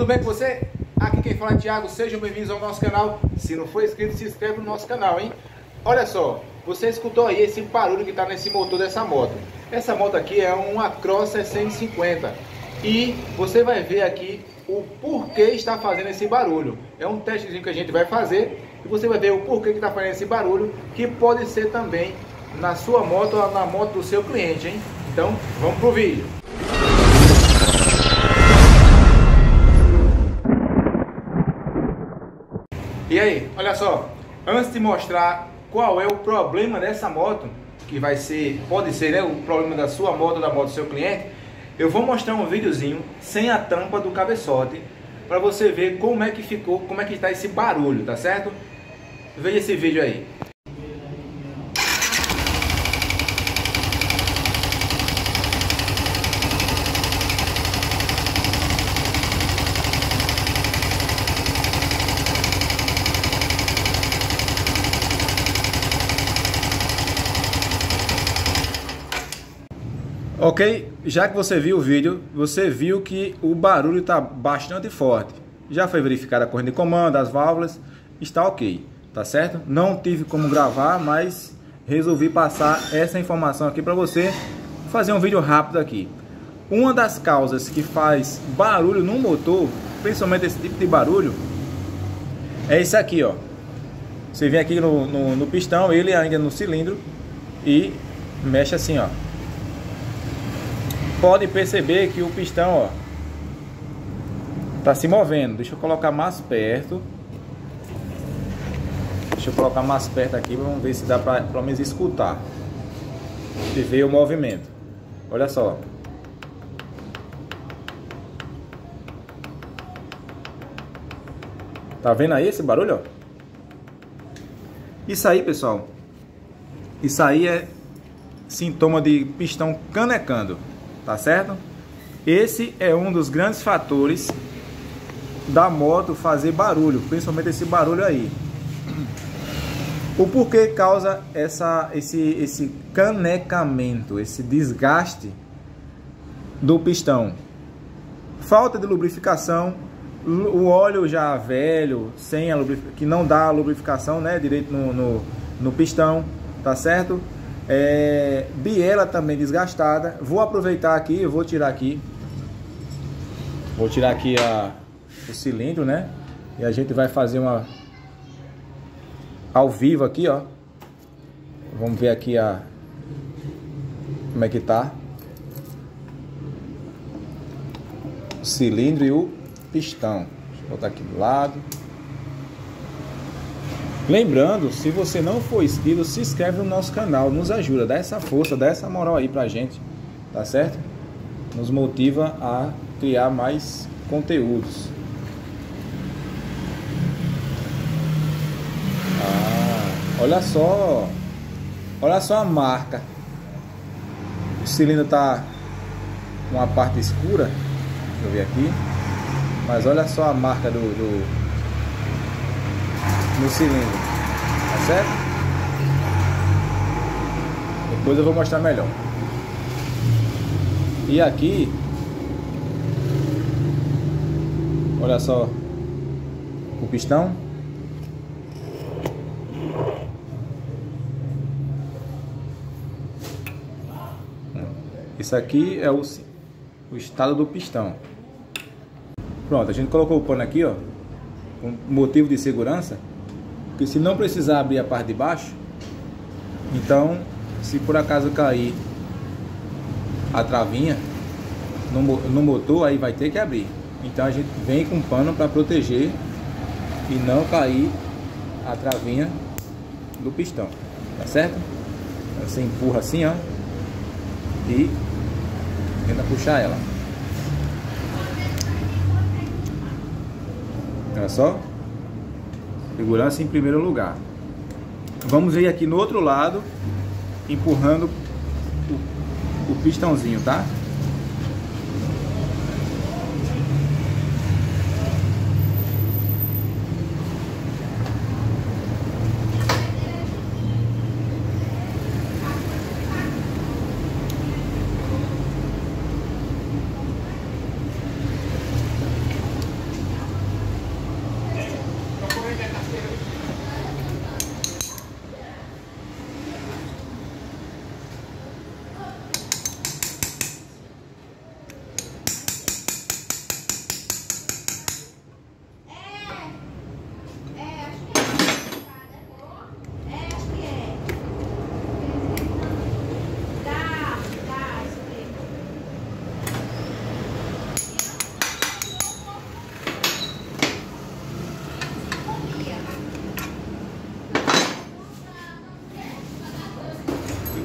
tudo bem com você? Aqui quem fala é Thiago, sejam bem-vindos ao nosso canal. Se não for inscrito, se inscreve no nosso canal, hein? Olha só, você escutou aí esse barulho que está nesse motor dessa moto. Essa moto aqui é uma Cross 650 e você vai ver aqui o porquê está fazendo esse barulho. É um testezinho que a gente vai fazer e você vai ver o porquê que está fazendo esse barulho, que pode ser também na sua moto ou na moto do seu cliente, hein? Então, vamos pro vídeo. E aí, olha só, antes de mostrar qual é o problema dessa moto, que pode ser, né, o problema da sua moto ou da moto do seu cliente, eu vou mostrar um videozinho sem a tampa do cabeçote, para você ver como é que ficou, como é que está esse barulho, tá certo? Veja esse vídeo aí. Ok, já que você viu o vídeo, você viu que o barulho está bastante forte. Já foi verificada a corrente de comando, as válvulas, está ok, tá certo? Não tive como gravar, mas resolvi passar essa informação aqui para você, fazer um vídeo rápido aqui. Uma das causas que faz barulho no motor, principalmente esse tipo de barulho, é isso aqui, ó. Você vem aqui no pistão, ele ainda no cilindro e mexe assim, ó. Pode perceber que o pistão, ó, tá se movendo. Deixa eu colocar mais perto. Deixa eu colocar mais perto aqui, vamos ver se dá para pelo menos escutar e ver o movimento. Olha só. Tá vendo aí esse barulho, ó? Isso aí, pessoal, isso aí é sintoma de pistão canecando. Tá certo? Esse é um dos grandes fatores da moto fazer barulho, principalmente esse barulho aí. O porquê causa esse canecamento, esse desgaste do pistão? Falta de lubrificação, o óleo já velho, sem a que não dá a lubrificação, né, direito no pistão, tá certo? Biela também desgastada. Vou aproveitar aqui, eu vou tirar aqui o cilindro, né? E a gente vai fazer uma ao vivo aqui, ó. Vamos ver aqui como é que tá o cilindro e o pistão. Deixa eu botar aqui do lado. Lembrando, se você não for inscrito, se inscreve no nosso canal, nos ajuda, dá essa força, dá essa moral aí pra gente, tá certo? Nos motiva a criar mais conteúdos. Olha só a marca. O cilindro tá com uma parte escura, deixa eu ver aqui, mas olha só a marca no cilindro, tá certo? Depois eu vou mostrar melhor. E aqui, olha só o pistão. Isso aqui é o estado do pistão. Pronto, a gente colocou o pano aqui, ó, com motivo de segurança. Porque se não precisar abrir a parte de baixo, então se por acaso cair a travinha no motor, aí vai ter que abrir. Então a gente vem com pano para proteger e não cair a travinha do pistão, tá certo? Você empurra assim, ó, e tenta puxar ela. Olha só. Segurança em primeiro lugar. Vamos ver aqui no outro lado, empurrando o pistãozinho, tá?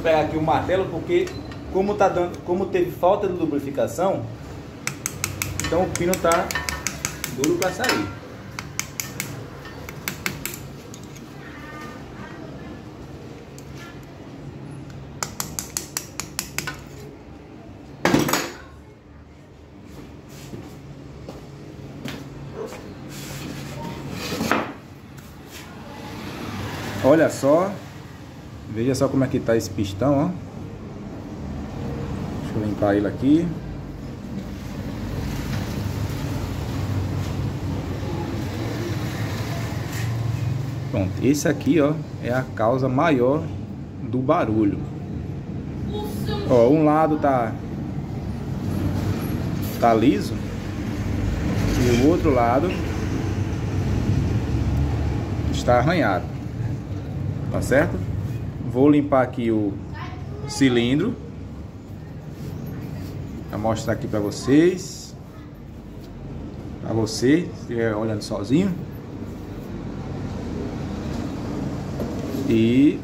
pegar aqui o martelo, porque como teve falta de lubrificação, então o pino tá duro para sair. Olha só, veja só como é que tá esse pistão, ó. Deixa eu limpar ele aqui. Pronto, esse aqui, ó, é a causa maior do barulho. Ó, um lado tá liso e o outro lado está arranhado. Tá certo? Vou limpar aqui o cilindro para mostrar aqui para vocês. Para você, se estiver olhando sozinho. E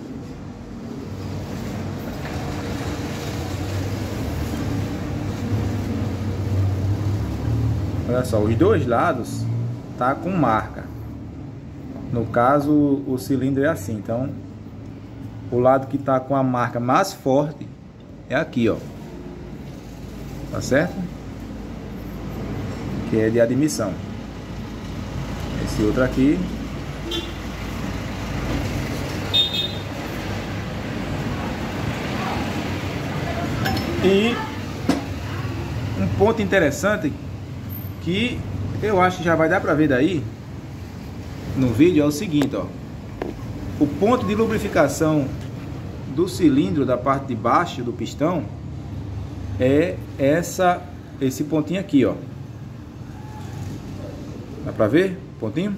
olha só, os dois lados tá com marca. No caso, o cilindro é assim, então o lado que tá com a marca mais forte é aqui, ó. Tá certo? Que é de admissão. Esse outro aqui e um ponto interessante que eu acho que já vai dar pra ver daí no vídeo é o seguinte, ó. O ponto de lubrificação do cilindro da parte de baixo do pistão é esse pontinho aqui, ó. Dá pra ver? Pontinho?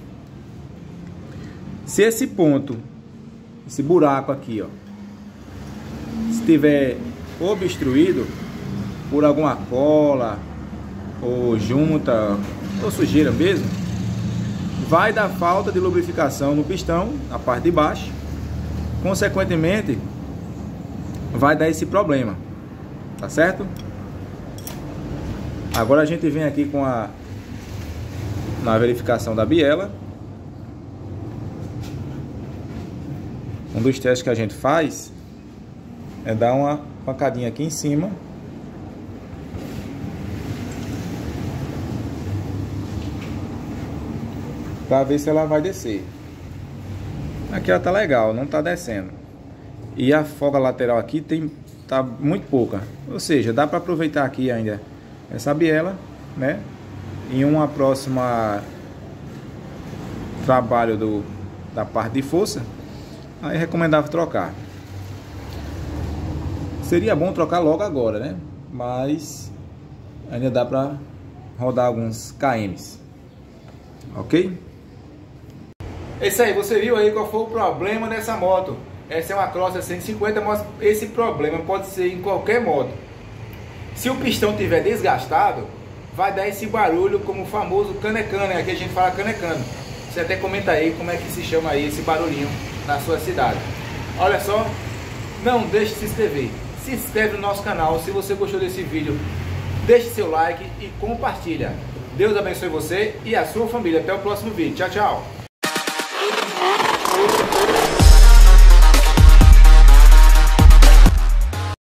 Se esse ponto, esse buraco aqui, ó, estiver obstruído por alguma cola ou junta ou sujeira mesmo, vai dar falta de lubrificação no pistão, na parte de baixo. Consequentemente, vai dar esse problema. Tá certo? Agora a gente vem aqui na verificação da biela. Um dos testes que a gente faz é dar uma pancadinha aqui em cima. Para ver se ela vai descer. Aqui ela tá legal, não tá descendo. E a folga lateral aqui tá muito pouca. Ou seja, dá para aproveitar aqui ainda essa biela, né? Em uma próxima trabalho da parte de força, aí é recomendável trocar. Seria bom trocar logo agora, né? Mas ainda dá para rodar alguns kms. Ok? É isso aí, você viu aí qual foi o problema dessa moto. Essa é uma Crosser 150, mas esse problema pode ser em qualquer moto. Se o pistão estiver desgastado, vai dar esse barulho como o famoso cane-cane. Aqui a gente fala cane-cane. Você até comenta aí como é que se chama aí esse barulhinho na sua cidade. Olha só, não deixe de se inscrever. Se inscreve no nosso canal. Se você gostou desse vídeo, deixe seu like e compartilha. Deus abençoe você e a sua família. Até o próximo vídeo. Tchau, tchau.